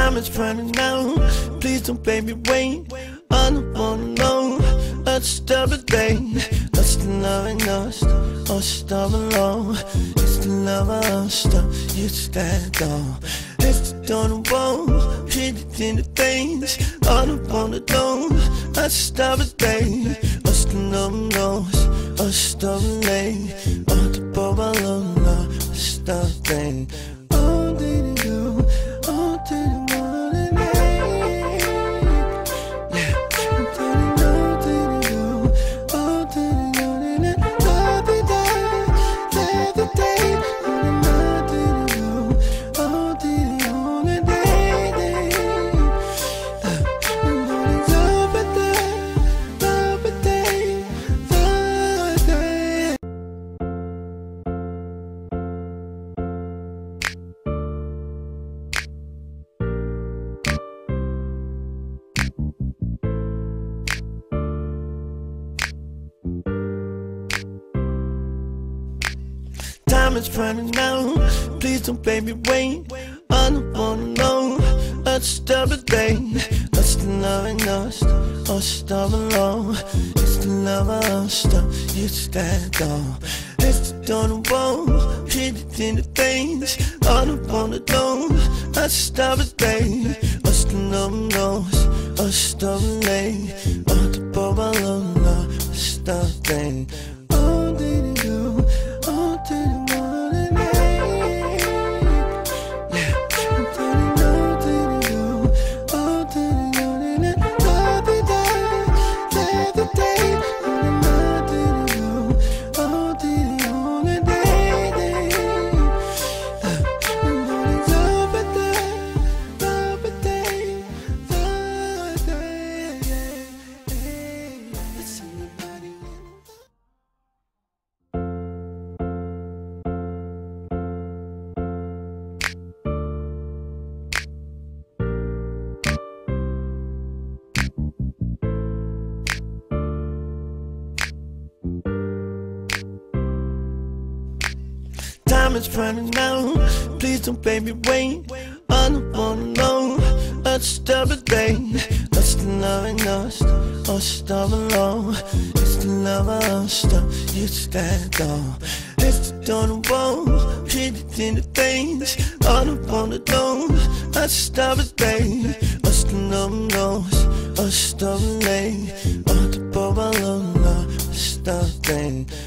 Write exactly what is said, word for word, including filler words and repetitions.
Time is running out, please don't baby wait. I don't wanna know, let's stop it, babe. That's the love and us, us stop alone. It's the love of us, you stand on. If you don't want, treat it in the things I don't wanna know, let's stop it, babe. Us the love and us, us stop late. All the bubble love, stop thing. Oh, did you go? Oh, did you want it? Yeah. Did you know? Did you go? Oh, did you know? Did you know? Every day, every day. Oh, did you go? Oh, did you know? Did you Time is running out, please don't baby wait. I don't wanna know, let's stop it, babe. That's the love and us, us stop alone. It's the love of us, you stand on. If you don't want, treat it in the things I don't wanna know, let's stop it, babe. Us the love and us, us stop late. All the bubble love, stop thing. Oh, did you go? Oh, did you? Time is running out, please don't baby wait. I don't wanna know, let's stop it, babe. That's the love and us, us stop alone. It's the love of us, you stand on. If you don't want, treat it in the things I don't wanna know, let's stop it, babe. Us the love and us, us stop late. All the bubble love, stop thing.